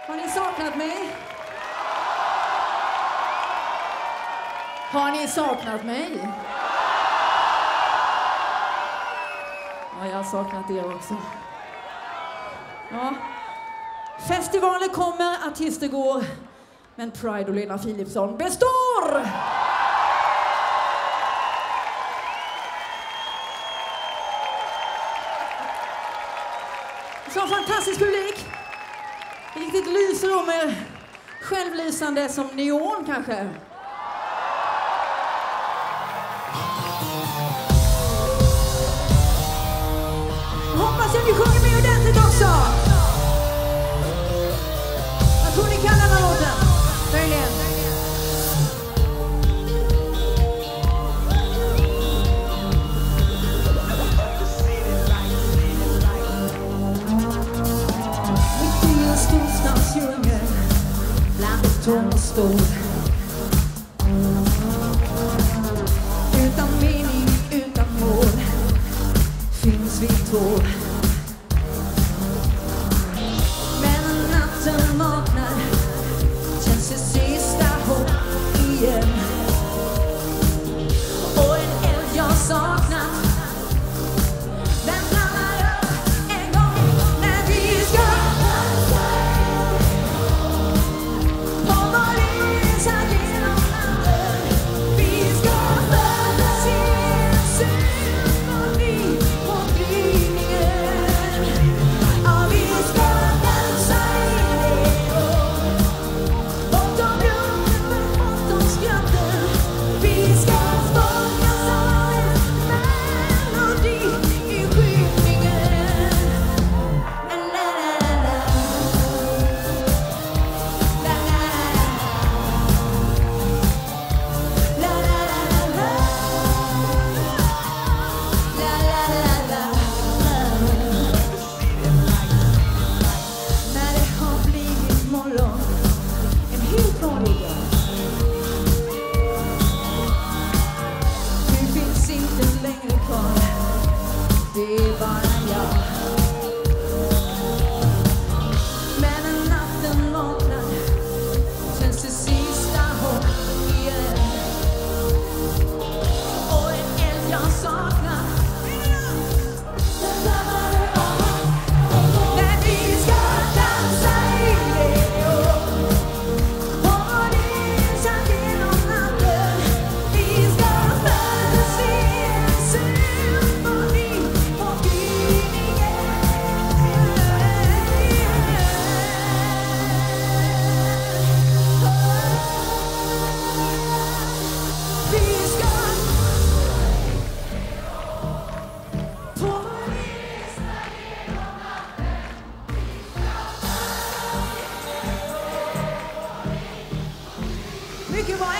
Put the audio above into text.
Har ni saknat mig? Har ni saknat mig? Ja, jag har saknat er också. Ja. Festivalen kommer, artister går, men Pride och Lena Philipsson består! Så fantastisk publik. Riktigt lyser om er. Självlysande som neon kanske. Hoppas att ni sjunger med ordentligt också. Jag tror ni kan den här låten. Möjligen. Storstadsdjungel bland betong och stål. Utan mening, utan mål finns vi två. Men när natten vaknar känns det sista hopp igen. Och en eld jag saknat den flammar upp en gång när vi ska mycket var